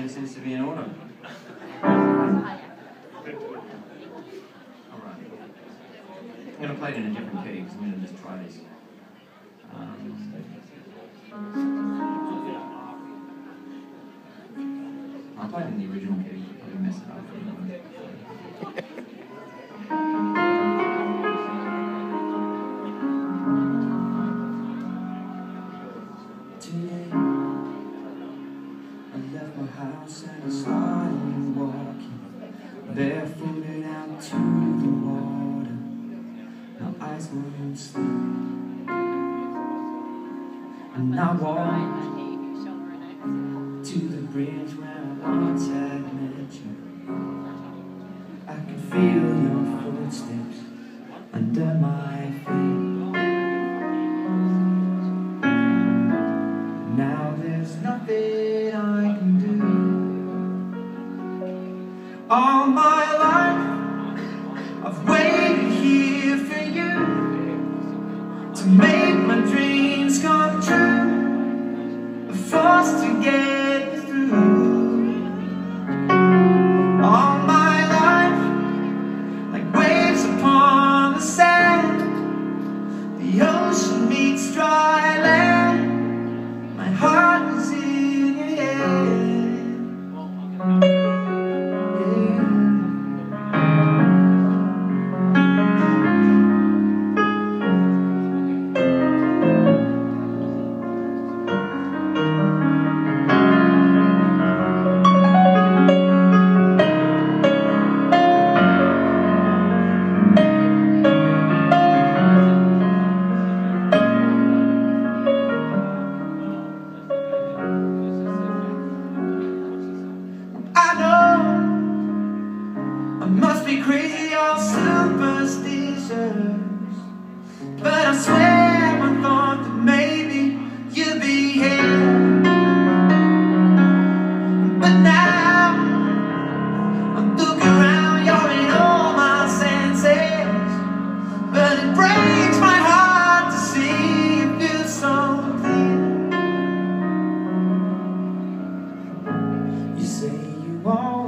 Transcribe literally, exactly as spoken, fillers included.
everything seems to be in order. Alright. I'm going to play it in a different key because I'm going to just try this. Um, I played in the original key, but probably mess it up. Today, I left my house and I started walking, barefooted out to the water. My eyes won't sleep, and I walked to the bridge where I once had met you. I could feel your footsteps under my feet. Now there's nothing I can do. All my life I've waited here for you to make my dreams come true, a force to get through. All my life, like waves upon the sand, the ocean meets dry land, my heart is in your head. I must be crazy or superstitious, but I swear I thought that maybe you'd be here. But now I'm looking around, you're in all my senses, but it breaks my heart to see you do something. You say you won't